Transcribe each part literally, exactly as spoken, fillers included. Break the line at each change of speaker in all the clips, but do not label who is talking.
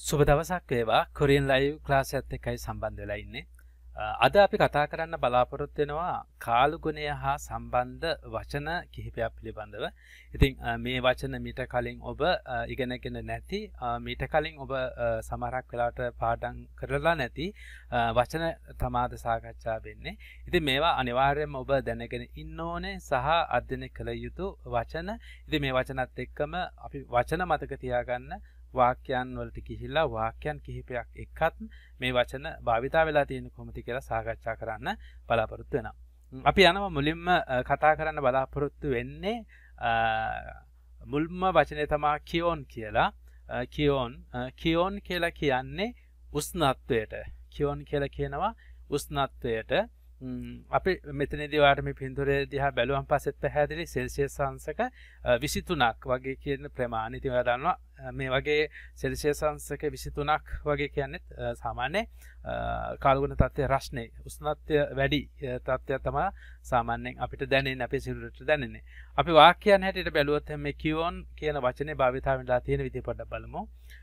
සුබ දවසක් වේවා. කොරියන් ලයිව් ක්ලාස් එකත් එක්කයි සම්බන්ධ වෙලා ඉන්නේ. අද අපි කතා කරන්න බලාපොරොත්තු වෙනවා කාලු ගුණය හා සම්බන්ධ වචන කිහිපයක් පිළිබඳව. ඉතින් මේ වචන මීට කලින් ඔබ ඉගෙනගෙන නැති, මීට කලින් ඔබ සමහරක් වෙලාවට පාඩම් කරලා නැති වචන තමාද සාකච්ඡා වෙන්නේ. ඉතින් මේවා අනිවාර්යයෙන්ම ඔබ දැනගෙන ඉන්න ඕනේ සහ අධ්‍යයනය කළ යුතු වචන. ඉතින් මේ වචනත් එක්කම අපි වචන මතක තියාගන්න වාක්‍යයන් වලට ගිහිල්ලා වාක්‍යයන් කිහිපයක් එක්කත් මේ වචන භාවිතා වෙලා තියෙන කොහොමද කියලා සාකච්ඡා කරන්න බලාපොරොත්තු වෙනවා. අපි යනවා මුලින්ම කතා කරන්න බලාපොරොත්තු වෙන්නේ මුල්ම වචනේ තමයි කියෝන් කියලා. කියෝන් කියෝන් කියලා කියන්නේ උෂ්ණත්වයට. කියෝන් කියලා කියනවා උෂ්ණත්වයට. අපි මෙතනදී වාට මේ පින්තූරය දිහා බැලුවම පස්සෙත් පැහැදිලි සෙල්සියස් අංශක විසිතුනක් වගේ කියන ප්‍රමාණය. ඉතින් ඔයා දන්නවා මේ වගේ සෙල්සියස් අංශක විසිතුනක් වගේ කියන්නේ සාමාන්‍ය කාලගුණ තත්ත්වයේ රස්නේ උෂ්ණත්වය වැඩි තත්ත්වය තමයි සාමාන්‍යයෙන් අපිට දැනෙන්නේ, අපේ සිරුරට දැනෙන්නේ. අපි වාක්‍යයන් හැටියට බැලුවොත් මේ කියෝන් කියන වචනේ භාවිතා වෙලා තියෙන විදිහ පොඩ්ඩක් බලමු.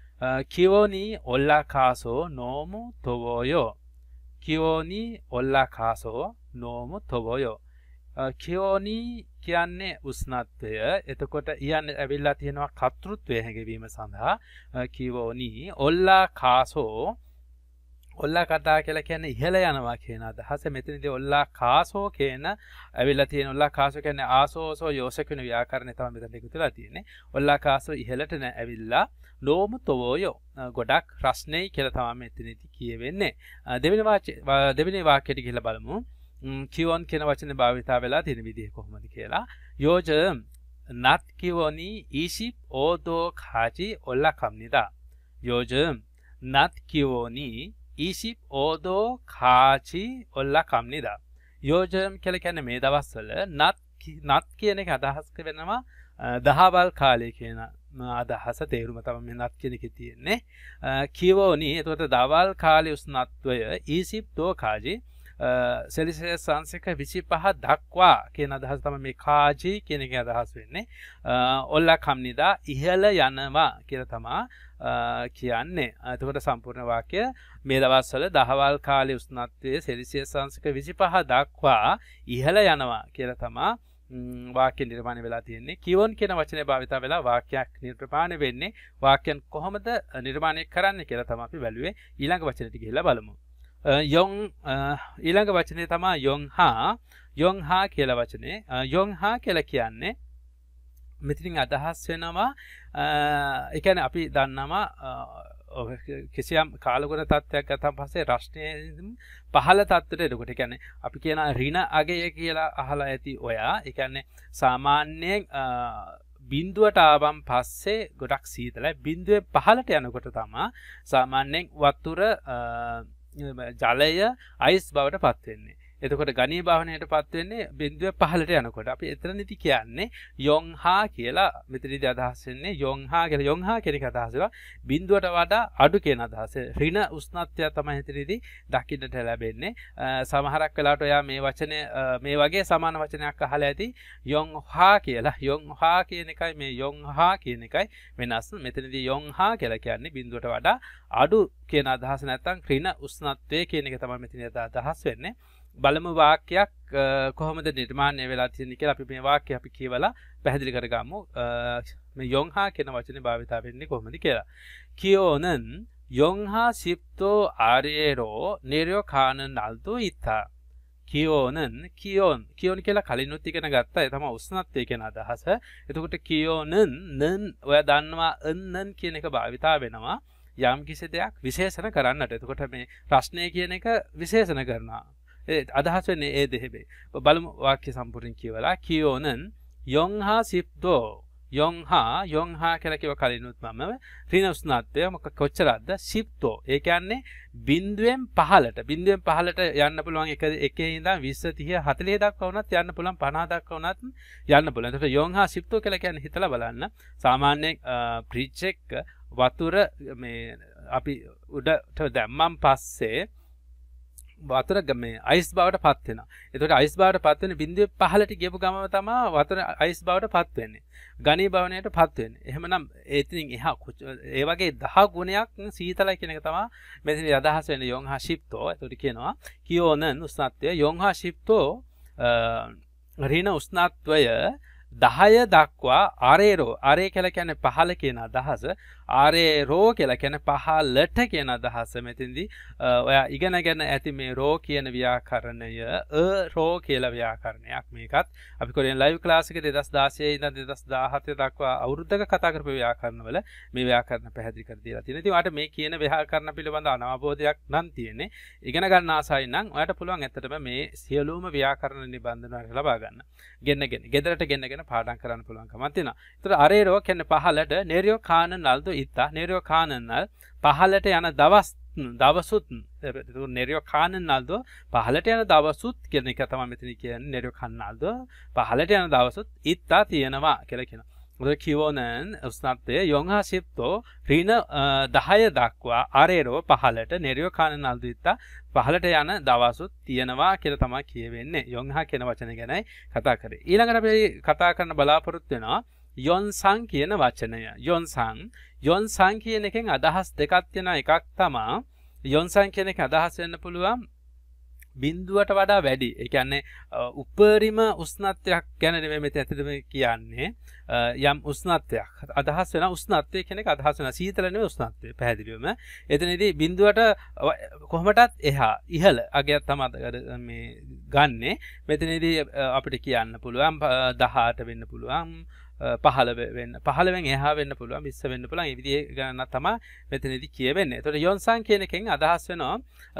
කියෝනි ඔල්ලා කාසෝ නෝමු තොවෝයෝ. කියෝනි ඔල්ලා කාසෝ නෝමු තොවෝයෝ. කියෝනි කියන්නේ උෂ්ණත්වය. එතකොට කියන්නේ ඇවිල්ලා තියෙනවා කර්තෘත්වය හැඟවීම සඳහා. කියෝනි ඔල්ලා කාසෝ ඔල්ලා කතා කියලා කියන්නේ ඉහළ යනවා කියන අදහස. මෙතනදී ඔල්ලා කාසෝ කියන ඇවිල්ලා තියෙන ඔල්ලා කාසෝ කියන්නේ ආසෝසෝ යෝස කියන ව්‍යාකරණය තමයි මෙතන එකතු වෙලා තියෙන්නේ. ඔල්ලා කාසෝ ඉහළට නෑ ඇවිල්ලා නෝමු තොවෝයෝ. ගොඩක් රස්නේ කියලා තමයි මෙතනදී කියවෙන්නේ. දෙවෙනි වාක්‍ය දෙවෙනි වාක්‍යයට ගිහිල්ලා බලමු. කියෝන් කියන වචනේ භාවිතා වෙලා තියෙන විදිහ කොහොමද කියලා. 요즘 낫 기온이 이십오 도 까지 올라갑니다. 요즘 낮 기온이 이십오 도 까지 올라갑니다. 요즘 කියලා කියන්නේ මේ දවස්වල නත් නත් කියන එක අදහස් වෙනවා දහවල් කාලය කියන අදහස තේරුම තමයි මේ නත් කියන එකේ තියෙන්නේ. කියෝනි එතකොට දවල් කාලයේ උෂ්ණත්වය 이십 도 까지 සෙල්සියස් අංශක විසිපහ දක්වා කියන අදහස තමයි මේ කාජි කියන එකේ අදහස් වෙන්නේ. ඔල්ලා කම්නිදා ඉහළ යනවා කියලා තමයි කියන්නේ. එතකොට සම්පූර්ණ වාක්‍ය මේ දවස්වල දහවල් කාලයේ උෂ්ණත්වයේ සෙල්සියස් අංශක විසිපහ දක්වා ඉහළ යනවා කියලා තමයි වාක්‍ය නිර්මාණය වෙලා තියෙන්නේ. කියෝන් කියන වචනේ භාවිතා වෙලා වාක්‍යයක් නිර්මාණය වෙන්නේ. වාක්‍යයන් කොහොමද නිර්මාණය කරන්නේ කියලා තමයි අපි බැලුවේ. ඊළඟ වචනෙට ගිහිල්ලා බලමු. යොන් ඊළඟ වචනේ තමයි යොන්හා. යොන්හා කියලා වචනේ. යොන්හා කියලා කියන්නේ මෙතනින් අදහස් වෙනවා ඒ කියන්නේ අපි දන්නවා කිසියම් කාලගුණ තත්ත්වයක් ගතන් පස්සේ රස්නේ පහළ තත්ත්වයට එනකොට ඒ කියන්නේ අපි කියන ඍණ අගය කියලා අහලා ඇති ඔයා. ඒ කියන්නේ සාමාන්‍යයෙන් බිඳුවට ආවම් පස්සේ ගොඩක් සීතලයි. බිඳුවේ පහළට යනකොට තමයි සාමාන්‍යයෙන් වතුර ජලය අයිස් බවට පත් වෙන්නේ. එතකොට ඝනීභවණයට පත් වෙන්නේ බිඳුවේ පහළට යනකොට. අපි එතනදී කියන්නේ යොන්හා කියලා. මෙතනදී අදහස් වෙන්නේ යොන්හා කියලා. යොන්හා කියන එක අදහස් වෙනවා බිඳුවට වඩා අඩු කියන අදහස. ඍණ උෂ්ණත්වය තමයි එතනදී දකින්නට ලැබෙන්නේ. සමහරක් වෙලාවට ඔයා මේ වචනේ මේ වගේ සමාන වචනයක් අහලා ඇති යොන්හා කියලා. යොන්හා කියන එකයි මේ යොන්හා කියන එකයි වෙනස්. මෙතනදී යොන්හා කියලා කියන්නේ බිඳුවට වඩා අඩු කියන අදහස නැත්නම් ඍණ උෂ්ණත්වය කියන එක තමයි මෙතනදී අදහස් වෙන්නේ. බලමු වාක්‍යයක් කොහොමද නිර්මාණය වෙලා තියෙන්නේ කියලා. අපි මේ වාක්‍යය අපි කියවලා පැහැදිලි කරගමු. මේ යොන්හා කියන වචනේ භාවිතා වෙන්නේ කොහොමද කියලා. කියෝ는 영하 십 도 아래로 내려가는 날도 있다. කියෝ는 කියෝන් කියෝන් කියලා කලිනුත් ඉගෙන ගත්තා. ඒ තමයි උෂ්ණත්වය කියන අදහස. එතකොට කියෝ는 는 ඔයා දන්නවා න් කියන එක භාවිතා වෙනවා යම් කිසි දෙයක් විශේෂණ කරන්නට. එතකොට මේ ප්‍රශ්නය කියන එක විශේෂණ කරනවා. අදහස් වෙන්නේ ඒ දෙහෙබේ. බලමු වාක්‍ය සම්පූර්ණ කියවලා. කියෝ는 영하 십 도 යොන්හා යොන්හා කියලා කිව්ව කලිනුත් මම ඍණ උෂ්ණත්වය මොක කොච්චරද 십 도. ඒ කියන්නේ බිඳුවෙන් පහළට බිඳුවෙන් පහළට යන්න පුළුවන් එක එකේ ඉඳන් විස්ස තිහ හතළිහ දක්වා වුණත් යන්න පුළුවන් පනහ දක්වා වුණත් යන්න පුළුවන්. එතකොට යොන්හා 십 도 කියලා කියන්නේ හිතලා බලන්න. සාමාන්‍යයෙන් බ්‍රිජ් එක වතුර මේ අපි උඩට දැම්මන් පස්සේ වතුර මේ අයිස් බවට පත් වෙනවා. එතකොට අයිස් බවට පත් වෙන බිඳුවේ පහළට ගියපු ගමම තමයි වතුර අයිස් බවට පත් වෙන්නේ. ඝනීභවණයට පත් වෙන්නේ. එහෙමනම් ඒතින් එහා ඒ වගේ දහ ගුණයක් සීතලයි කියන එක තමයි මෙතන අදහස් වෙන්නේ යොන්හා ශිප්තෝ. එතකොට කියනවා කියෝනන් උෂ්ණත්වය යොන්හා ශිප්තෝ ඍණ උෂ්ණත්වය දහය දක්වා ආරේරෝ ආරේ කියලා කියන්නේ පහළ කියන අදහස ආරේරෝ කියලා කියන්නේ පහළට කියන අදහස මෙතෙන්දී ඔයා ඉගෙනගෙන ඇති මේ රෝ කියන ව්‍යාකරණය අ රෝ කියලා ව්‍යාකරණයක් මේකත් අපි කොරියන් ලයිව් ක්ලාස් එකේ දෙදහස් දාසය ඉඳන් දෙදහස් දාහත දක්වා අවුරුද්දක කතා කරපු ව්‍යාකරණවල මේ ව්‍යාකරණ පැහැදිලි කර දීලා තියෙනවා. ඉතින් ඔයාලට මේ කියන ව්‍යාකරණ පිළිබඳ අනවබෝධයක් නම් තියෙන්නේ. ඉගෙන ගන්න ආසයි නම් ඔයාලට පුළුවන් ඇත්තටම මේ සියලුම ව්‍යාකරණ නිබන්ධන ලබා ගන්න. ගෙන්නගෙන ගෙදරට ගෙන්නගෙන පාඩම් කරන්න පුළුවන්කමක් තියෙනවා. ඒතර අරේරෝ කියන්නේ පහළට නේරියෝ කානන් නල්දු ඉත්තා නේරියෝ කානන් නල් පහළට යන දවස් දවසුත් නේරියෝ කානන් නල්දු පහළට යන දවසුත් කියන එක තමයි මෙතන කියන්නේ නේරියෝ කානන් නල්දු පහළට යන දවසුත් ඉත්තා තියෙනවා කියලා කියනවා. මොකද කිවෝනන් උස්නත්යේ යොන්හා ශිප්තෝ ඍණ දහය දක්වා අරේරෝ පහළට නේරියෝ කානන් නල්දු ඉත්තා පහළට යන දවසුත් තියෙනවා කියලා තමයි කියවෙන්නේ. යොන්හා කියන වචනේ ගැනයි කතා කරේ. ඊළඟට අපි කතා කරන්න බලාපොරොත්තු වෙනවා යොන්සං කියන වචනය. යොන්සං යොන්සං කියන එකෙන් අදහස් දෙකක් තියෙනවා. එකක් තමයි යොන්සං කියන එක අදහස් වෙන්න පුළුවන් බිඳුවට වඩා වැඩි. ඒ කියන්නේ උපරිම උෂ්ණත්වයක් ගැන නෙමෙයි මෙතන ඇත්තටම කියන්නේ. යම් උෂ්ණත්වයක් අදහස් වෙන උෂ්ණත්වය කියන එක අදහස් වෙන සීතල නෙමෙයි උෂ්ණත්වය පැහැදිලිවම. එතනදී බිඳුවට කොහොමදත් එහා ඉහළ අගයක් තමයි මේ ගන්නෙ. මෙතනදී අපිට කියන්න පුළුවන් දහඅට වෙන්න පුළුවන් පහළ වෙන්න පහළවෙන් එහා වෙන්න පුළුවන් විස්ස වෙන්න පුළුවන්. මේ විදිහේ ගණන තමයි මෙතනදී කියවෙන්නේ. ඒතකොට යොන්සං කියන එකෙන් අදහස් වෙනවා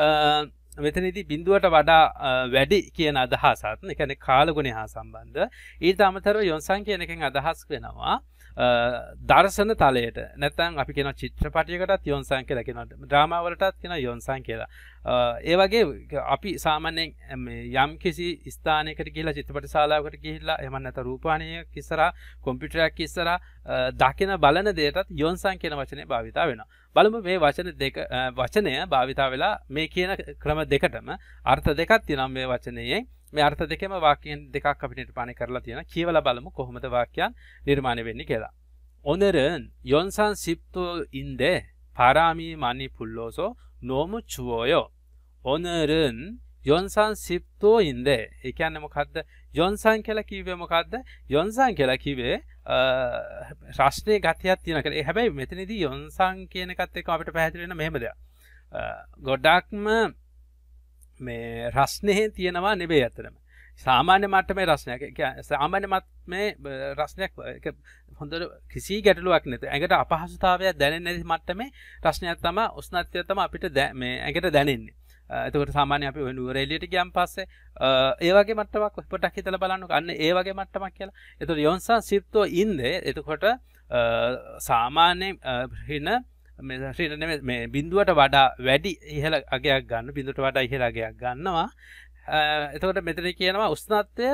මෙතනදී බිඳුවට වඩා වැඩි කියන අදහසත් ඒ කියන්නේ කාලගුණය හා සම්බන්ධ. ඊට අමතරව යොන්සං කියන එකෙන් අදහස් වෙනවා දර්ශන තලයට. නැත්නම් අපි කියනවා චිත්‍රපටයකටත් යොන්සං කියලා කියනවා. ඩ්‍රාමා වලටත් කියනවා යොන්සං කියලා. ඒ වගේ අපි සාමාන්‍යයෙන් මේ යම් කිසි ස්ථානයකට ගිහිලා චිත්‍රපට ශාලාවකට ගිහිල්ලා එහෙම නැත්නම් රූපවාහිනියක් ඉස්සරහා කම්පියුටරයක් ඉස්සරහා දකින බලන දෙයටත් යොන්සං කියන වචනේ භාවිතා වෙනවා. බලමු මේ වචන දෙක වචනය භාවිතා වෙලා මේ කියන ක්‍රම දෙකටම අර්ථ දෙකක් තියෙනවා මේ වචනයේ. මේ අර්ථ දෙකෙම වාක්‍යයන් දෙකක් අපිට නිර්මාණය කරලා තියෙනවා. කියවලා බලමු කොහොමද වාක්‍යයන් නිර්මාණය වෙන්නේ කියලා. 오늘은 연산 십도인데 바람이 많이 불러서 너무 추워요. 오늘은 연산 십도인데 ඒ කියන්නේ මොකද්ද? 연산 කියලා කිව්වේ මොකද්ද? 연산 කියලා කිව්වේ රස්නේ ගතියක් තියෙනවා කියලා. ඒ හැබැයි මෙතනදී යොන්සං කියන එකත් එක්ක අපිට පැහැදිලි වෙන මෙහෙම දෙයක්. ගොඩක්ම මේ රස්නේ තියෙනවා නෙවෙයි අතරම. සාමාන්‍ය මට්ටමේ රස්නයක්. ඒ කියන්නේ සාමාන්‍ය මට්ටමේ රස්නයක් හොඳට කිසි ගැටලුවක් නැත. ඇඟට අපහසුතාවයක් දැනෙන්නේ නැති මට්ටමේ රස්නයක් තමයි උෂ්ණත්වය තමයි අපිට මේ ඇඟට දැනෙන්නේ. එතකොට සාමාන්‍ය අපි නුවර එළියට ගියන් පස්සේ ඒ වගේ මට්ටමක් පොඩ්ඩක් හිතලා බලන්නකෝ. අන්න ඒ වගේ මට්ටමක් කියලා. එතකොට යොන්සන් සිප්තෝ ඉන්නේ. එතකොට සාමාන්‍ය ඍණ මේ ඍණ නෙමෙයි මේ බිඳුවට වඩා වැඩි ඉහළ අගයක් ගන්න. බිඳුවට වඩා ඉහළ අගයක් ගන්නවා. එතකොට මෙතන කියනවා උෂ්ණත්වය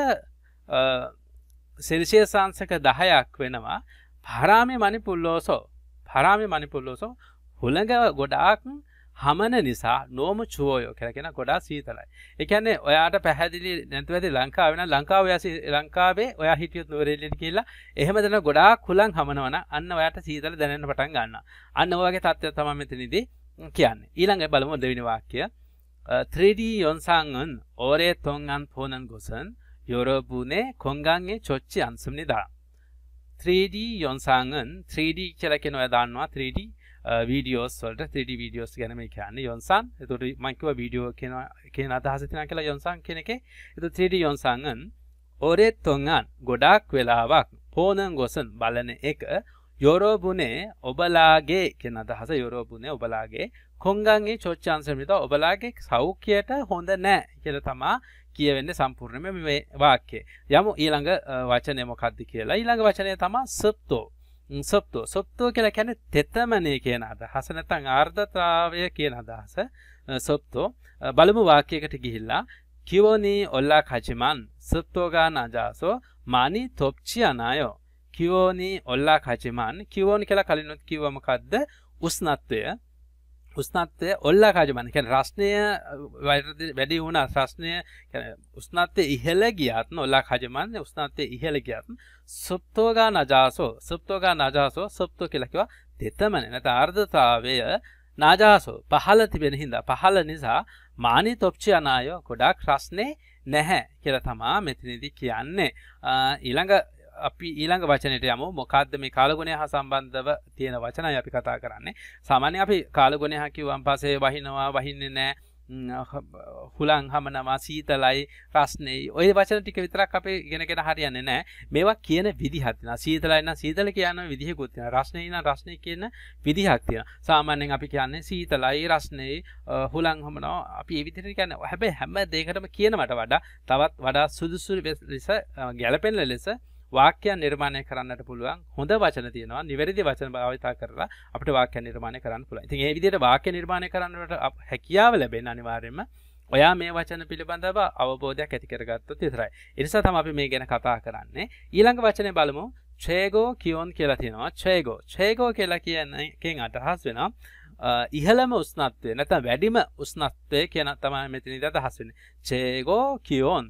සෙල්සියස් අංශක දහයක් වෙනවා. පාරාමේ මණිපුල්ලෝසෝ පාරාමේ මණිපුල්ලෝසෝ හුළඟ ගොඩාක් හමන නිසා නෝම චුවයෝ කියලා කියන ගොඩාක් සීතලයි. ඒ කියන්නේ ඔයාට පැහැදිලි නැතුව ඇති ලංකාවේ නම් ලංකාව ඔයා ලංකාවේ ඔයා හිටියොත් නුවරඑළියට කියලා එහෙම දෙන ගොඩාක් හුළං හමනවා නම් අන්න ඔයාට සීතල දැනෙන්න පටන් ගන්නවා. අන්න ඔය වගේ තත්ත්වයක් තමයි මෙතනදී කියන්නේ. ඊළඟ බලමු දෙවෙනි වාක්‍යය. three D 영상은 오랫동안 보는 것은 여러분의 건강에 좋지 않습니다. three D 영상은 three D කියලා කියන ඔයා දන්නවා three D videos වලට three D videos ගැන මේ කියන්නේ යොන්සන්. එතකොට මම කිව්වා වීඩියෝ කියන කියන අදහස තියෙනවා කියලා යොන්සන් කියන එකේ. එතකොට three D 영상은 오랫동안 ගොඩාක් වෙලාවක් 보는 것은 බලන එක 여러분의 ඔබලාගේ කියන අදහස 여러분의 ඔබලාගේ 건강에 좋지 않습니다. ඔබලාගේ සෞඛ්‍යයට හොඳ නැහැ කියලා තමයි කියවෙන්නේ සම්පූර්ණයෙන්ම මේ වාක්‍යය. යමු ඊළඟ වචනේ මොකක්ද කියලා. ඊළඟ වචනේ තමයි සප්තෝ. සප්තෝ සප්තෝ කියලා කියන්නේ තෙතමනේ කියන අදහස නැත්නම් ආර්ධතාවය කියන අදහස. සප්තෝ බලමු වාක්‍යයකට ගිහිල්ලා කිවෝනි 올라 가지만 습도가 낮아서 많이 덥지 않아요. කිවෝනි 올라 가지만 කිවෝනි කියලා කලිනුත් කිව්ව මොකද්ද? උෂ්ණත්වය උෂ්ණත්වය ඔල්ලාකාජමාන කියන්නේ රස්නය වැඩි වුණා රස්නය කියන්නේ උෂ්ණත්වය ඉහළ ගියත් ඔල්ලාකාජමාන උෂ්ණත්වය ඉහළ ගියත් සුප්තෝගා නජාසෝ සුප්තෝගා නජාසෝ සුප්තෝ කියලා කිව්වා දෙතමනේ නැත්නම් ආර්ද්‍රතාවය නාජාසෝ පහළ තිබෙන හින්දා පහළ නිසා මානි තොප්චි අනාය ගොඩාක් රස්නේ නැහැ කියලා තමයි මෙතනදී කියන්නේ ඊළඟ අපි ඊළඟ වචනයට යමු මොකද්ද මේ කාලගුණය හා සම්බන්ධව තියෙන වචනයි අපි කතා කරන්නේ සාමාන්‍යයෙන් අපි කාලගුණය හා කිව්වන් පස්සේ වහිනවා වහින්නේ නැහැ හුලං හමනවා සීතලයි රස්නේ ওই වචන ටික විතරක් අපි ඉගෙනගෙන හරියන්නේ නැහැ මේවා කියන විදිහක් තියෙනවා සීතලයි නම් සීතල කියන විදිහකුත් තියෙනවා රස්නේ නම් රස්නේ කියන විදිහක් තියෙනවා සාමාන්‍යයෙන් අපි කියන්නේ සීතලයි රස්නේ හුලං හමනවා අපි මේ විදිහට කියන්නේ හැබැයි හැම දෙයකටම කියනවට වඩා තවත් වඩා සුදුසු ලෙස ගැළපෙන ලෙස වාක්‍යයන් නිර්මාණය කරන්නට පුළුවන් හොඳ වචන තියෙනවා නිවැරදි වචන භාවිතා කරලා අපිට වාක්‍ය නිර්මාණය කරන්න පුළුවන්. ඉතින් මේ විදිහට වාක්‍ය නිර්මාණය කරන්නට හැකියාව ලැබෙන අනිවාර්යයෙන්ම ඔයා මේ වචන පිළිබඳව අවබෝධයක් ඇති කරගත්තොත් විතරයි. ඒ නිසා තමයි අපි මේ ගැන කතා කරන්නේ. ඊළඟ වචනේ බලමු. චේගෝ කියොන් කියලා තියෙනවා. චේගෝ. චේගෝ කියලා කියන්නේ එකෙන් අදහස් වෙනවා ඉහළම උෂ්ණත්වය නැත්නම් වැඩිම උෂ්ණත්වය කියන තමයි මෙතනදී අදහස් වෙන්නේ. චේගෝ කියොන්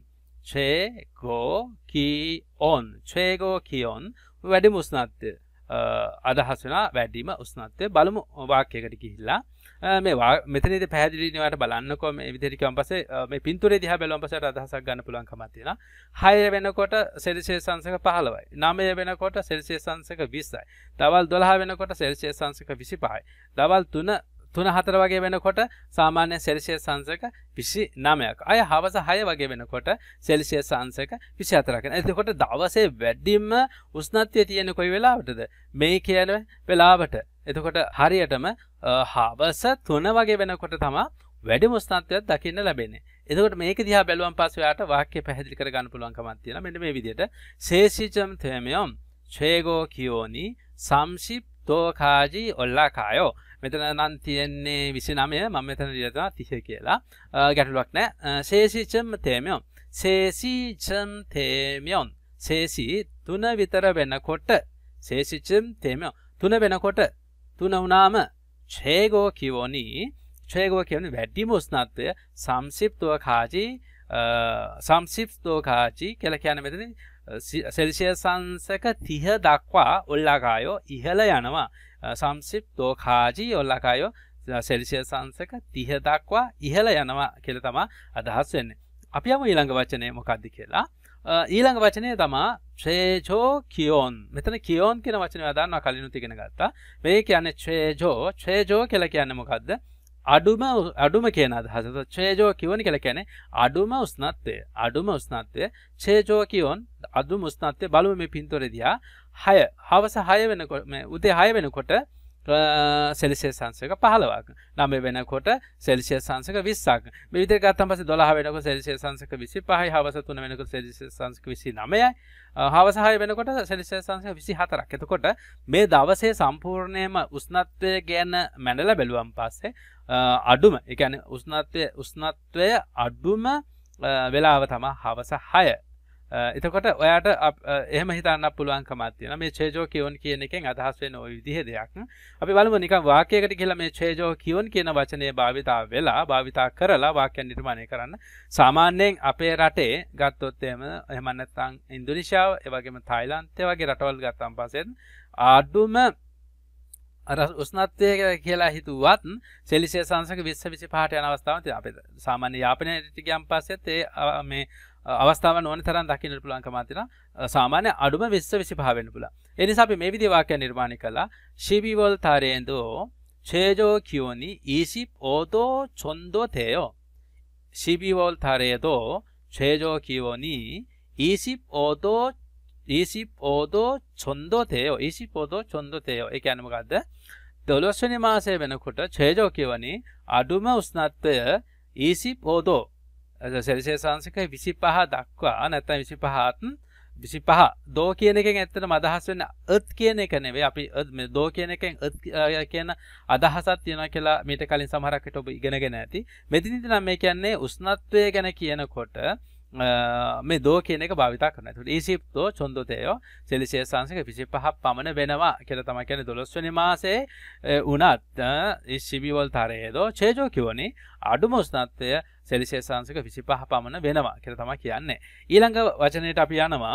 최고 기온 최고 기온 වැඩිම උෂ්ණත්වය අදහස් වෙනවා වැඩිම උෂ්ණත්වය බලමු වාක්‍යයකට ගිහිල්ලා මේ මෙතනදී පැහැදිලි වෙනවාට බලන්නකෝ මේ විදිහට කියවන් පස්සේ මේ පින්තූරේ දිහා බැලුවම පස්සේ අදහසක් ගන්න පුළුවන් කමක් තියෙනවා හය වෙනකොට සෙල්සියස් අංශක පහළොවයි නවය වෙනකොට සෙල්සියස් අංශක විස්සයි දවල් දොළහ වෙනකොට සෙල්සියස් අංශක විසිපහයි දවල් තුන තුන හතර වගේ වෙනකොට සාමාන්‍ය සෙල්සියස් අංශක විසිනවයක්. අය හවස හය වගේ වෙනකොට සෙල්සියස් අංශක විසිහතරක්. එතකොට දවසේ වැඩිම උෂ්ණත්වය තියෙන කොයි වෙලාවටද? මේ කියන වෙලාවට. එතකොට හරියටම හවස තුන වගේ වෙනකොට තමයි වැඩිම උෂ්ණත්වයක් දකින්න ලැබෙන්නේ. එතකොට මේක දිහා බැලුවම පස්සේ ඔයාලට වාක්‍ය පැහැදිලි කර ගන්න පුළුවන් කමක් තියෙනවා. මෙන්න මේ විදිහට 세시점 되면 최고 기온이 삼십 도까지 올라가요. මෙතන නම් තියෙන්නේ විසිනවය මම මෙතන ලියලා තිහ කියලා ගැටලුවක් නැහැ 세시점 되면 세시점 되면 세시 තුන විතර වෙනකොට 세시점 되면 තුන වෙනකොට තුන වුණාම 최고 기온이 최고 기온이 වැඩිම උෂ්ණත්වය 삼십 도까지 삼십 도까지 කියලා කියන්නේ මෙතන සෙල්සියස් අංශක තිහ දක්වා 올라가요 ඉහළ යනවා 삼십 도까지 올라가요 සෙල්සියස් අංශක තිහ දක්වා ඉහළ යනවා කියලා තමයි අදහස් වෙන්නේ. අපි යමු ඊළඟ වචනේ මොකක්ද කියලා. ඊළඟ වචනේ තමයි 최저 기온. මෙතන 기온 කියන වචනේ වදාන්නවා කලිනුත් ඉගෙන ගත්තා. මේ කියන්නේ 최저 최저 කියලා කියන්නේ මොකද්ද? අඩුම අඩුම කියන අදහස. 최저 기온 කියලා කියන්නේ අඩුම උෂ්ණත්වය. අඩුම උෂ්ණත්වය 최저 기온 අඩුම උෂ්ණත්වය බලමු මේ පින්තූරේ දිහා හය හවස හය වෙනකොට මේ උදේ හය වෙනකොට සෙල්සියස් අංශක පහළොවක් නවය වෙනකොට සෙල්සියස් අංශක විස්සක් මේ විදිහට ගත්තම පස්සේ දොළහ වෙනකොට සෙල්සියස් අංශක විසිපහයි හවස තුන වෙනකොට සෙල්සියස් අංශක විසිනවයයි හවස හය වෙනකොට සෙල්සියස් අංශක විසිහතරක් එතකොට මේ දවසේ සම්පූර්ණයෙන්ම උෂ්ණත්වය ගැන මැනලා බැලුවම් පස්සේ අඩුම ඒ කියන්නේ උෂ්ණත්වය උෂ්ණත්වය අඩුම වෙලාව තමයි හවස හය එතකොට ඔයාට එහෙම හිතන්න පුළුවන් කමක් තියෙනවා මේ 최저 기온 කියන එකෙන් අදහස් වෙන ওই විදිහේ දෙයක්. අපි බලමු නිකන් වාක්‍යයකට කියලා මේ 최저 기온 කියන වචනේ භාවිතා වෙලා භාවිතා කරලා වාක්‍ය නිර්මාණය කරන්න. සාමාන්‍යයෙන් අපේ රටේ ගත්තොත් එහෙම එහෙම නැත්නම් ඉන්දුනීසියාව, ඒ වගේම තායිලන්තය වගේ රටවල් ගත්තාම පස්සේ අඩුම අර උෂ්ණත්වය කියලා හිතුවත් සෙල්සියස් අංශක විස්ස විසිපහට යන අවස්ථාවක් තියෙනවා. අපේ සාමාන්‍ය යාපනයට ගියන් පස්සෙත් ඒ මේ අවස්ථාවන් ඕන තරම් දකින්න පුළුවන් කමක් තියෙනවා. සාමාන්‍ය අඩුම විස්ස විසිපහ වෙන්න පුළුවන්. ඒ නිසා අපි මේ විදිහේ වාක්‍ය නිර්මාණය කළා. 십이월 달에도 최저 기온이 이십오 도 정도 돼요. 십이월 달에도 최저 기온이 이십오 도 이십오 도 정도 돼요. 이십오 도 정도 돼요. ඒ කියන්නේ මොකද්ද? දොළොස්වෙනි මාසයේ වෙනකොට 최저 기온이 අඩුම උෂ්ණත්වය 이십오 도 සෙල්සියස් අංශක විසිපහ දක්වා නැත්නම් විසිපහත් විසිපහ දෝ කියන එකෙන් ඇත්තටම අදහස් වෙන්නේ අත් කියන එක නෙවෙයි අපි මේ දෝ කියන එකෙන් අත් කියන අදහසක් තියෙනවා කියලා මීට කලින් සමහරක් විට ඔබ ඉගෙනගෙන ඇති. මෙතනදී නම් මේ කියන්නේ උෂ්ණත්වය ගැන කියනකොට මේ දෝ කියන එක භාවිත කරනවා. ඒකට ඊසිප්තෝ චොන්දොතේයෝ සෙල්සියස් අංශක විසිපහක් පමණ වෙනවා කියලා තමයි කියන්නේ. දොළොස් වෙනි මාසයේ උණත් ඉසිබිවල් තරයේදෝ චේජෝ කියෝනි අඩුම උෂ්ණත්වය සෙල්සියස් අංශක විසිපහ පමණ වෙනවා කියලා තමයි කියන්නේ. ඊළඟ වචනයට අපි යනවා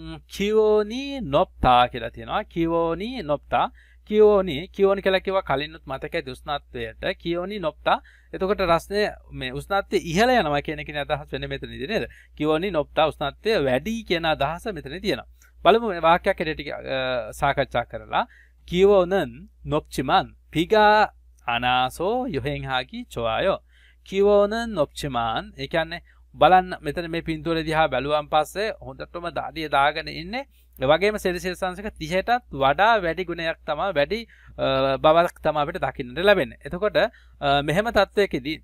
කියෝනි නොප්තා කියලා තියෙනවා. කියෝනි නොප්තා කියෝනි කියෝනි කියලා කිව්වා කලින්නුත් මතකයි උෂ්ණත්වයට කියෝනි නොප්තා. එතකොට රස්නේ මේ උෂ්ණත්වය ඉහළ යනවා කියන එකනේ අදහස් වෙන්නේ මෙතනදී නේද? කියෝනි නොප්තා උෂ්ණත්වය වැඩි කියන අදහස මෙතනදී තියෙනවා. බලමු මේ වාක්‍යයක් හැටියට සාකච්ඡා කරලා කියෝනන් නොප්චිමන් පිගා අනාසෝ යොහෙන්හාගි චොායෝ කියෝනන් නොප්චිමන් ඒ කියන්නේ බලන්න මෙතන මේ පින්තූරය දිහා බැලුවන් පස්සේ හොඳටම දාඩිය දාගෙන ඉන්නේ. ඒ වගේම සෙල්සියස් අංශක තිහටත් වඩා වැඩි ගුණයක් තමයි වැඩි බවක් තමයි අපිට දකින්නට ලැබෙන්නේ. එතකොට මෙහෙම තත්වයකදී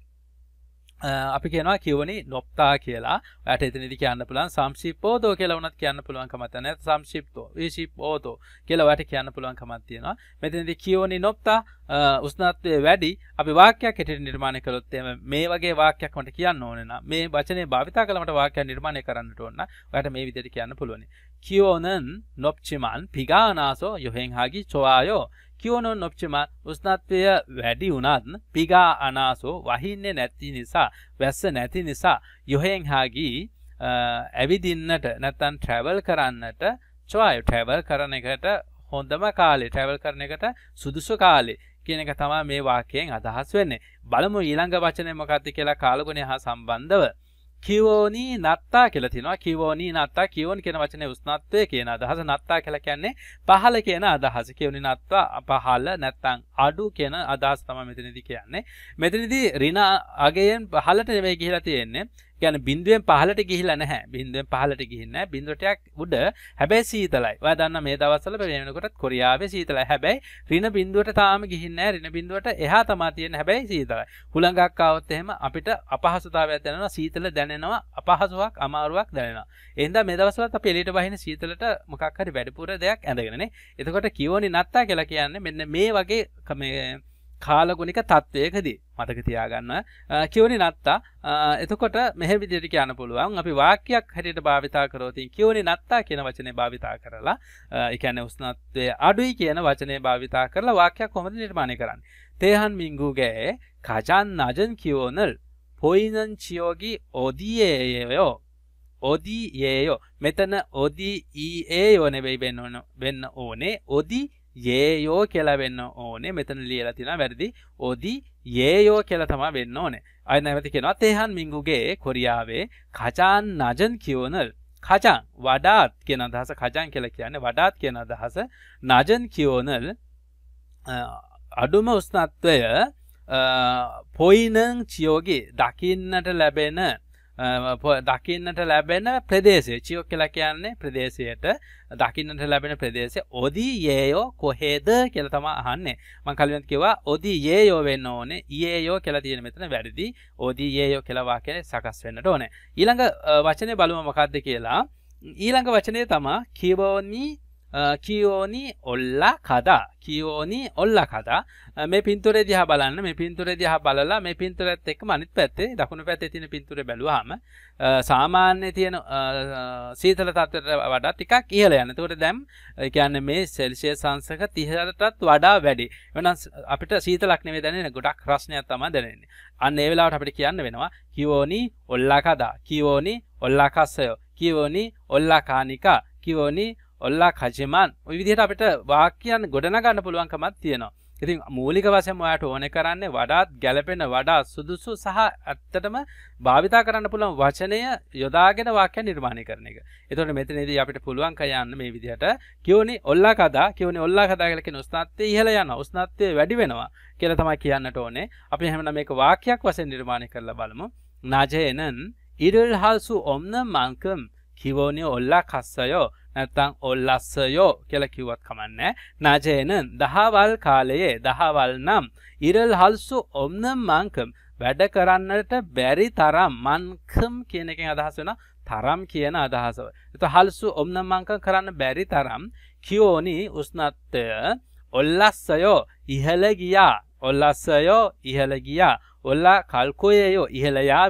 අපි කියනවා කියවනි නොප්තා කියලා. ඔයාලට එතනදී කියන්න පුළුවන් සංක්ෂිප්තෝ කියලා වුණත් කියන්න පුළුවන් කමක් නැහැ. සංක්ෂිප්තෝ විශිප්තෝ කියලා ඔයාලට කියන්න පුළුවන් කමක් තියෙනවා. මෙතනදී කියවනි නොප්තා උෂ්ණත්වය වැඩි. අපි වාක්‍යයක් හැටියට නිර්මාණය කළොත් එහෙම මේ වගේ වාක්‍යයක් මට කියන්න ඕනේ නම් මේ වචනේ භාවිතා කළා මට වාක්‍යයක් නිර්මාණය කරන්නට ඕන නම් ඔයාලට මේ විදිහට කියන්න පුළුවන්. කියෝනන් නොප්චිමන් පිගානාසෝ යොහෙන්හාගි චොායෝ කියෝනන් නොප්චිමන් උෂ්ණත්වය වැඩි වුණත් පිගා අනාසෝ වහින්නේ නැති නිසා වැස්ස නැති නිසා යොහෙන්හාගි ඇවිදින්නට නැත්නම් ට්‍රැවල් කරන්නට චොායෝ ට්‍රැවල් කරන එකට හොඳම කාලේ ට්‍රැවල් කරන එකට සුදුසු කාලේ කියන එක තමයි මේ වාක්‍යයෙන් අදහස් වෙන්නේ. බලමු ඊළඟ වචනේ මොකක්ද කියලා කාලගුණය හා සම්බන්ධව. කියෝනි නත්තා කියලා තියෙනවා. කියෝනි නත්තා කියෝනි කියන වචනේ උෂ්ණත්වය කියන අදහස. නත්තා කියලා කියන්නේ පහළ කියන අදහස. කියෝනි නත්තා පහළ නැත්නම් අඩු කියන අදහස තමයි මෙතනදී කියන්නේ. මෙතනදී ඍණ අගයෙන් පහළට නෙමෙයි ගිහිලා තියෙන්නේ. කියන්නේ බිඳුවෙන් පහළට ගිහිලා නැහැ. බිඳුවෙන් පහළට ගිහින් නැහැ. බිඳුවටයක් උඩ හැබැයි සීතලයි. ඔයා දන්නා මේ දවස්වල වෙනකොටත් කොරියාවේ සීතලයි. හැබැයි ඍණ බිඳුවට තාම ගිහින් නැහැ. ඍණ බිඳුවට එහා තමයි තියෙන්නේ. හැබැයි සීතලයි. හුළඟක් ආවොත් එහෙම අපිට අපහසුතාවයක් දැනෙනවා. සීතල දැනෙනවා. අපහසුාවක් අමාරුවක් දැනෙනවා. එහෙනම් මේ දවස්වලත් අපි එළියට බහින සීතලට මොකක් හරි වැඩිපුර දෙයක් ඇඳගෙනනේ. එතකොට කියෝනි නත්තා කියලා කියන්නේ මෙන්න මේ වගේ මේ කාලගුණික තත්වයකදී මතක තියාගන්න කියෝනි නත්තා. එතකොට මෙහෙ විදිහට කියන්න පුළුවන් අපි වාක්‍යයක් හැටියට භාවිතා කරොත් කියෝනි නත්තා කියන වචනේ භාවිතා කරලා ඒ කියන්නේ උෂ්ණත්වය අඩුයි කියන වචනේ භාවිතා කරලා වාක්‍යයක් කොහොමද නිර්මාණය කරන්නේ? තේහන් මින්ගුගේ කජන් නජන් කියෝනල් පොයිනන් චියෝගි ඔදියේයෝ ඔදියේයෝ මෙතන ඔදි ඊයෝ නෙවෙයි වෙන්න ඕන වෙන්න ඕනේ ඔදි යේයෝ කියලා වෙන්න ඕනේ. මෙතන ලියලා තියෙනවා වැරදි. ඔදි යේයෝ කියලා තමයි වෙන්න ඕනේ. අය නැවත කියනවා තේහන් මින්ගුගේ කොරියාවේ කජාන් නජන් කියෝනල් කජාන් වඩාත් කියන අදහස. කජාන් කියලා කියන්නේ වඩාත් කියන අදහස. නජන් කියෝනල් අඩුම උෂ්ණත්වය පොයිනං චියෝගේ දකින්නට ලැබෙන දකින්නට ලැබෙන ප්‍රදේශය. චියෝ කියලා කියන්නේ ප්‍රදේශයට දකින්නට ලැබෙන ප්‍රදේශය. ඔදි යේයෝ කොහෙද කියලා තමයි අහන්නේ. මම කලින් කිව්වා ඔදි යේයෝ වෙන්න ඕනේ. යේයෝ කියලා තියෙන මෙතන වැරදි. ඔදි යේයෝ කියලා වාක්‍යය සකස් වෙන්නට ඕනේ. ඊළඟ වචනේ බලමු මොකක්ද කියලා. ඊළඟ වචනේ තමයි කියෝනි කියෝනි ඔල්ලා කදා. කියෝනි ඔල්ලා කදා. මේ පින්තූරය දිහා බලන්න. මේ පින්තූරය දිහා බලලා මේ පින්තූරයත් එක්කම අනිත් පැත්තේ දකුණු පැත්තේ තියෙන පින්තූරය බැලුවාම සාමාන්‍ය තියෙන සීතල තත්ත්වයට වඩා ටිකක් ඉහළ යන. ඒකට දැන් ඒ කියන්නේ මේ සෙල්සියස් අංශක තිහටත් වඩා වැඩි. එවනම් අපිට සීතලක් නෙවෙයි දැනෙන්නේ. ගොඩක් රස්නයක් තමයි දැනෙන්නේ. අන්න ඒ වෙලාවට අපිට කියන්න වෙනවා කියෝනි ඔල්ලා කදා. කියෝනි ඔල්ලා කස්සයෝ. කියෝනි ඔල්ලා කානිකා. කියෝනි ඔල්ලා කජිමන්. ඔය විදිහට අපිට වාක්‍යයන් ගොඩනගන්න පුළුවන්කමක් තියෙනවා. ඉතින් මූලික වශයෙන් ඔයාලට ඕනේ කරන්නේ වඩාත් ගැළපෙන වඩා සුදුසු සහ ඇත්තටම භාවිතා කරන්න පුළුවන් වචනය යොදාගෙන වාක්‍ය නිර්මාණය කරන එක. එතකොට මෙතනදී අපිට පුළුවන් කයන්න මේ විදිහට කියෝනි ඔල්ලා කදා කියෝනි ඔල්ලා කදා කියලා කියන උෂ්ණත්වය ඉහළ යනවා. උෂ්ණත්වය වැඩි වෙනවා කියලා තමයි කියන්නට ඕනේ. අපි එහෙනම් මේක වාක්‍යයක් වශයෙන් නිර්මාණය කරලා බලමු. 나제는 이를 할 수 없는 만큼 기온이 올라갔어요. නැත්නම් 올랐어요 කියලා කිව්වත් කමන්නේ. 나제는 දහවල් කාලයේ දහවල් නම් ඉරල් හල්සු 없는 만큼 වැඩ කරන්නට බැරි තරම් මන්කම් කියන එකෙන් අදහස් වෙනවා තරම් කියන අදහස. ඒත් හල්සු 없는 만큼 කරන්න බැරි තරම් 기온이 උෂ්ණත්වය 올랐어요 ඉහළ ගියා. 올랐어요 ඉහළ ගියා. 올라갈 거예요 ඉහළ යාවි.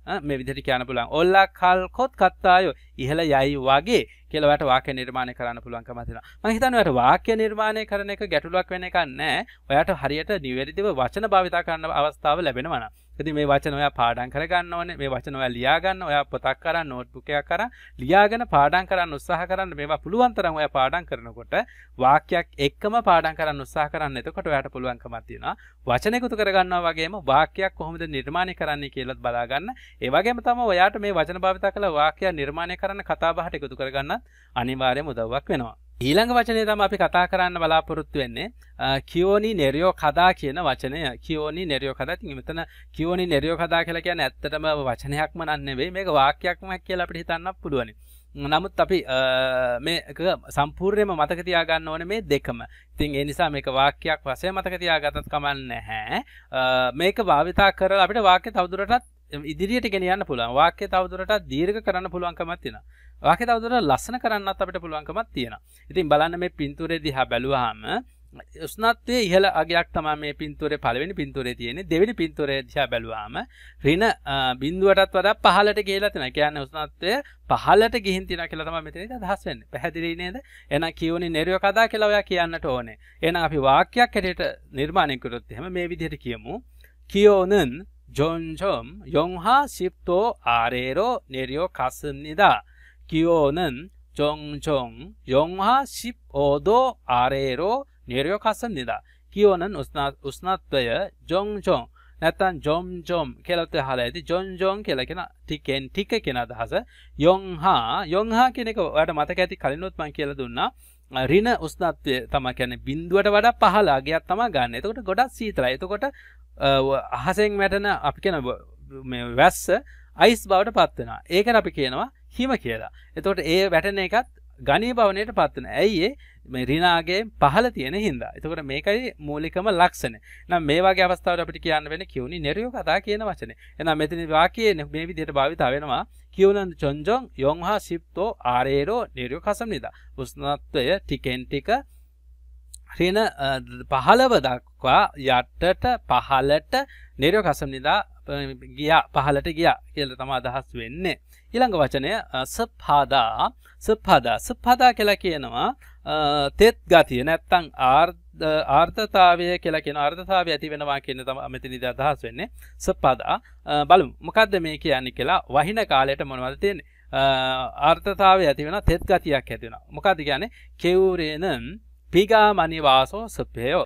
මේ විදිහට කියන්න පුළුවන්. ඔල්ලා කල්කොත් කත්තායෝ ඉහළ යයි වගේ කියලා ඔයාලට වාක්‍ය නිර්මාණය කරන්න පුළුවන්කම තියෙනවා. මම හිතන්නේ ඔයාලට වාක්‍ය නිර්මාණය කරන එක ගැටලුවක් වෙන එකක් නෑ. ඔයාලට හරියට නිවැරදිව වචන භාවිත කරන්න අවස්ථාව ලැබෙනවා නම්. ඉතින් මේ වචන ඔයා පාඩම් කරගන්න ඕනේ. මේ වචන ඔයා ලියා ගන්න. ඔයා පොතක් කරන් නෝට්බුක් එකක් කරන් ලියාගෙන පාඩම් කරන්න උත්සාහ කරන්න. මේවා පුළුවන් තරම් ඔයා පාඩම් කරනකොට වාක්‍යයක් එක්කම පාඩම් කරන්න උත්සාහ කරන්න. එතකොට ඔයාට පුළුවන්කමක් තියෙනවා. වචන එකතු කරගන්නවා වගේම වාක්‍යයක් කොහොමද නිර්මාණය කරන්නේ කියලාත් බලා ගන්න. ඒ වගේම තමයි ඔයාට මේ වචන භාවිත කරලා වාක්‍ය නිර්මාණය කරන්න කතා බහට එකතු කරගන්න අනිවාර්යයෙන්ම උදව්වක් වෙනවා. ඊළඟ වචනේ තමයි අපි කතා කරන්න බලාපොරොත්තු වෙන්නේ කියෝනි නෙරියෝ කදා කියන වචනය. කියෝනි නෙරියෝ කදා. ඉතින් මෙතන කියෝනි නෙරියෝ කදා කියලා කියන්නේ ඇත්තටම වචනයක්ම නෙවෙයි. මේක වාක්‍යයක්ම කියලා අපිට හිතන්නත් පුළුවන්. නමුත් අපි මේක සම්පූර්ණයෙන්ම මතක තියාගන්න ඕනේ මේ දෙකම. ඉතින් ඒ නිසා මේක වාක්‍යයක් වශයෙන් මතක තියාගත්තත් කමක් නැහැ. මේක භාවිතා කරලා අපිට වාක්‍ය තවදුරටත් ඉදිරියට ගෙනියන්න පුළුවන්. වාක්‍ය තවදුරටත් දීර්ඝ කරන්න පුළුවන්කමක් තියෙනවා. වාක්‍ය තවදුරටත් ලස්සන කරන්නත් අපිට පුළුවන්කමක් තියෙනවා. ඉතින් බලන්න මේ පින්තූරේ දිහා බැලුවාම උෂ්ණත්වයේ ඉහළ අගයක් තමයි මේ පින්තූරේ පළවෙනි පින්තූරේ තියෙන්නේ. දෙවෙනි පින්තූරේ දිහා බැලුවාම ඍණ බිඳුවටත් වඩා පහළට ගිහිලා තියෙනවා. ඒ කියන්නේ උෂ්ණත්වය පහළට ගිහින් තියෙනවා කියලා තමයි මෙතනදී අදහස් වෙන්නේ. පැහැදිලි නේද? එහෙනම් කියෝනි නෙරියෝ කදා කියලා ඔයා කියන්නට ඕනේ. එහෙනම් අපි වාක්‍යයක් හැටියට නිර්මාණය කරොත් එහෙම මේ විදිහට කියමු. කියෝ는 점점 영하십도 아래로 내려갔습니다. 기온은 종종 영하십오 도 아래로 내려갔습니다. 기온은 우스나트의 종종 නැත්තම් 점점 කියලා තහලයිදී 종종 කියලා කියන ටිකෙන් ටික කියන අදහස. යොංහා යොංහා කියන එක ඔයාලට මතක ඇති කලිනුත් මම කියලා දුන්නා. ඍණ උෂ්ණත්වය තමයි කියන්නේ බිඳුවට වඩා පහළ අගයක් තමයි ගන්න. එතකොට ගොඩක් සීතලයි. එතකොට අහසෙන් වැටෙන අපි කියන මේ වැස්ස අයිස් බවට පත් වෙනවා. ඒකට අපි කියනවා හිම කියලා. එතකොට ඒ වැටෙන එකත් ඝනීභවණයට පත් වෙනවා. ඇයි මේ ඍණාගේ පහළ තියෙන හින්දා. එතකොට මේකයි මූලිකම ලක්ෂණය. එහෙනම් මේ වගේ අවස්ථාවල අපිට කියන්න වෙන්නේ කියුනි නෙරියෝ කතා කියන වචනේ. එහෙනම් මෙතන වාක්‍යයේ මේ විදිහට භාවිත වෙනවා. කියුනන් චොන්ජොන් යොන්හා සිප්තෝ ආරේරෝ නෙරියෝ කසම්නිදා. උෂ්ණත්වය ටිකෙන් ටික ඍණ පහළව දක්වා යටට පහළට නෙරියෝ කසම්නිදා ගියා පහළට ගියා කියලා තමයි අදහස් වෙන්නේ. ඊළඟ වචනය සප්පාදා සප්පාදා සප්පාදා කියලා කියනවා තෙත් ගතිය නැත්තම් ආර්ථතාවය කියලා කියන ආර්ථතාවය ඇති වෙනවා කියන තමයි මෙතනදී අදහස් වෙන්නේ. සප්පාදා බලමු මොකද්ද මේ කියන්නේ කියලා. වහින කාලයට මොනවද තියෙන්නේ? ආර්ථතාවය ඇති වෙනවා තෙත් ගතියක් ඇති වෙනවා. මොකද්ද කියන්නේ? කෙවුරේනම් පිගා මනි වාසෝ සප්පයෝ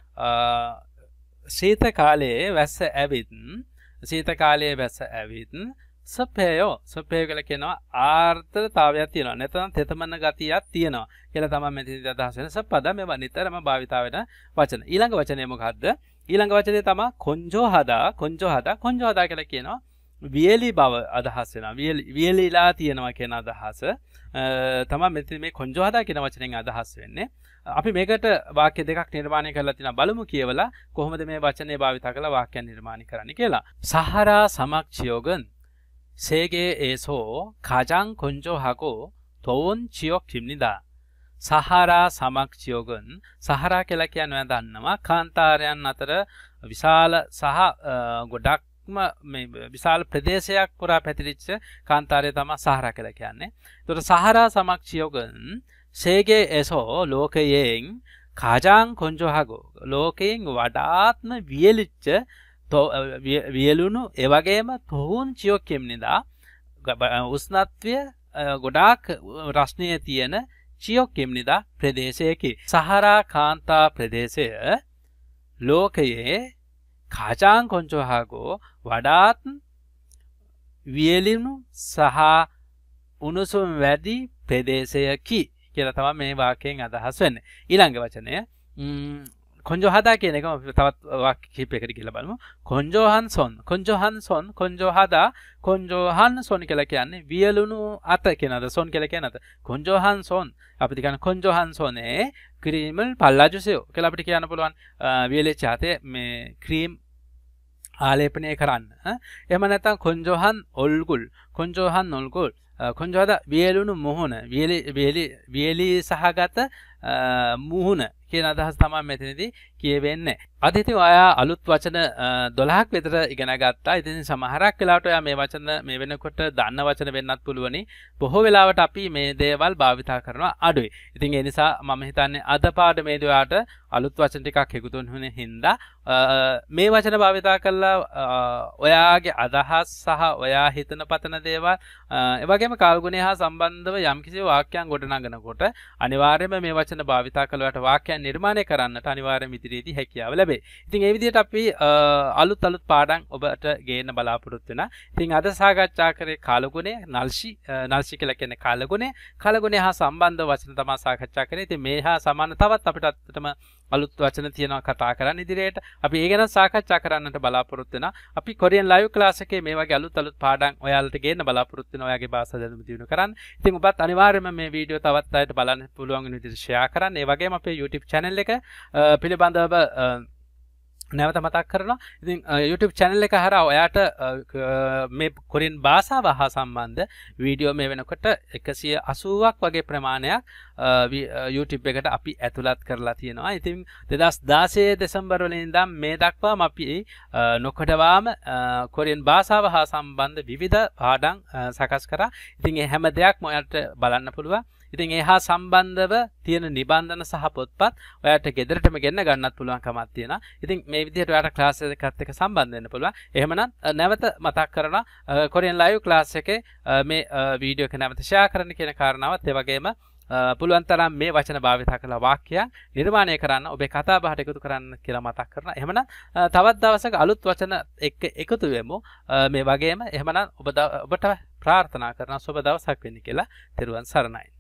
සීත කාලයේ වැස්ස ඇවිත් සීත කාලයේ වැස්ස ඇවිත් සප්පයෝ සප්පයෝ කියලා කියනවා ආර්ථතාවයක් තියෙනවා. නැත්නම් තෙතමන ගතියක් තියෙනවා කියලා තමයි මෙතනදී අදහස් වෙන. සප්පදා මේවා නිතරම භාවිත වෙන වචන. ඊළඟ වචනය මොකද්ද? ඊළඟ වචනේ තමයි කොන්ජෝ හදා කොන්ජෝ හදා කොන්ජෝ හදා කියලා කියනවා වියලි බව අදහස් වෙනවා. වියලි වියලිලා තියෙනවා කියන අදහස තමයි මෙතන මේ කොන්ජෝ හදා කියන වචනෙන් අදහස් වෙන්නේ. අපි මේකට වාක්‍ය දෙකක් නිර්මාණය කරලා තිනවා. බලමු කියවලා කොහොමද මේ වචනේ භාවිත කරලා වාක්‍යයක් නිර්මාණය කරන්නේ කියලා. 사하라 사막 지역은 세계에서 가장 건조하고 더운 지역입니다. 사하라 사막 지역은 사하라 කියලා කියන්නේ දන්නවා කාන්තාරයන් අතර විශාල සහ ගොඩක්ම මේ විශාල ප්‍රදේශයක් පුරා පැතිරිච්ච කාන්තාරය තමයි සහරා කියලා කියන්නේ. ඒතකොට 사하라 사막 지역은 세계에서 ලෝකයෙන් 가장 건조하고 ලෝකයෙන් වඩාත්ම වියලිච්ච වියලුණු ඒ වගේම තොහුන් චියොක්කෙම්නිදා උෂ්ණත්වය ගොඩාක් රස්නය තියෙන චියොක්කෙම්නිදා ප්‍රදේශයකි. සහරා කාන්තා ප්‍රදේශය ලෝකයේ 가장 건조하고 වඩාත් වියලුණු සහ උණුසුම් වැඩි ප්‍රදේශයකි කියලා තමයි මේ වාක්‍යයෙන් අදහස් වෙන්නේ. ඊළඟ වචනය කොන්ජෝ හදා කියන එක තවත් වාක්‍ය කිහිපයකට කියලා බලමු. කොන්ජෝහන් සොන් කොන්ජෝහන් සොන් කොන්ජෝ හදා කොන්ජෝහන් සොන් කියලා කියන්නේ වියලුණු අත කියනද සොන් කියලා කියන අත. කොන්ජෝහන් සොන් අපිට කියන කොන්ජෝහන් සොනේ ක්‍රීම්ල් පල්ලාජුසෙෝ කියලා අපිට කියන්න පුළුවන්. වියලෙච්ච අතේ මේ ක්‍රීම් ආලේපනය කරන්න. එහෙම නැත්නම් කොන්ජෝහන් ඔල්ගුල් කොන්ජෝහන් ඔල්ගුල් කොන්ජෝ හදා වියලුණු මොහොන වියලි වියලි වියලි සහගත මුහුණ කියන අදහස් තමයි මෙතනදී කියවෙන්නේ. අද ඉතින් ඔයා අලුත් වචන දොළහක් විතර ඉගෙන ගත්තා. ඉතින් සමහරක් වෙලාවට ඔයා මේ වචන මේ වෙනකොට දන්න වචන වෙන්නත් පුළුවනි. බොහෝ වෙලාවට අපි මේ දේවල් භාවිතා කරනවා අඩුයි. ඉතින් ඒ නිසා මම හිතන්නේ අද පාඩමේදී ඔයාට අලුත් වචන ටිකක් එකතු වෙන හින්දා මේ වචන භාවිතා කරලා ඔයාගේ අදහස් සහ ඔයා හිතන පතන දේවල් ඒ වගේම කාලගුණය හා සම්බන්ධව යම්කිසි වාක්‍යයන් ගොඩනගනකොට අනිවාර්යයෙන්ම මේ වචන භාවිතා කළාට වාක්‍යයන් නිර්මාණය කරන්නට අනිවාර්යයෙන්ම ඉදිරියේදී හැකියාව ලැබේ. ඉතින් ඒ විදිහට අපි අලුත් අලුත් පාඩම් ඔබට ගේන්න බලාපොරොත්තු වෙනවා. ඉතින් අද සාකච්ඡා කරේ කාලගුණය, නල්ෂි නල්ෂි කියලා කියන්නේ කාලගුණය. කාලගුණය හා සම්බන්ධ වචන තමයි සාකච්ඡා කරේ. ඉතින් මේ හා සමාන තවත් අපිට අත්තටම අලුත් වචන තියෙනවා කතා කරන්න ඉදිරියට. අපි ඒ ගැන සාකච්ඡා කරන්නට බලාපොරොත්තු වෙනවා. අපි කොරියන් ලයිව් ක්ලාස් එකේ මේ වගේ අලුත් අලුත් පාඩම් ඔයාලට ගේන්න බලාපොරොත්තු වෙනවා. ඔයාගේ භාෂා දැනුම දියුණු කරන්න. ඉතින් ඔබත් අනිවාර්යයෙන්ම මේ වීඩියෝ තවත් අයට බලන්න පුළුවන් වෙන විදිහට ෂෙයා කරන්න. ඒ වගේම අපේ YouTube channel එක පිළිබඳව නැවත මතක් කරනවා. ඉතින් YouTube channel එක හරහා ඔයාට මේ කොරියන් භාෂාව හා සම්බන්ධ වීඩියෝ මේ වෙනකොට එකසිය අසූවක් වගේ ප්‍රමාණයක් YouTube එකට අපි ඇතුළත් කරලා තියෙනවා. ඉතින් දෙදහස් දාසය දෙසැම්බර් වලින් ඉඳන් මේ දක්වාම අපි නොකඩවාම කොරියන් භාෂාව හා සම්බන්ධ විවිධ පාඩම් සකස් කරා. ඉතින් මේ හැම දෙයක්ම ඔයාලට බලන්න පුළුවන්. ඉතින් ඒ හා සම්බන්ධව තියෙන නිබන්ධන සහ පොත්පත් ඔයාලට ගෙදරටම ගෙන්න ගන්නත් පුළුවන් කමක් තියෙනවා. ඉතින් මේ විදිහට ඔයාලට ක්ලාස් එකත් එක්ක සම්බන්ධ වෙන්න පුළුවන්. එහෙමනම් නැවත මතක් කරනවා කොරියන් ලයිව් ක්ලාස් එකේ මේ වීඩියෝ එක නැවත ෂෙයා කරන්න කියන කාරණාවත් ඒ වගේම පුළුවන් තරම් මේ වචන භාවිත කරලා වාක්‍යයන් නිර්මාණය කරන්න ඔබේ කතා බහට එකතු කරන්න කියලා මතක් කරනවා. එහෙමනම් තවත් දවසක අලුත් වචන එක්ක එකතු වෙමු. මේ වගේම එහෙමනම් ඔබ ඔබට ප්‍රාර්ථනා කරන සුබ දවසක් වෙන්න කියලා තෙරුවන් සරණයි.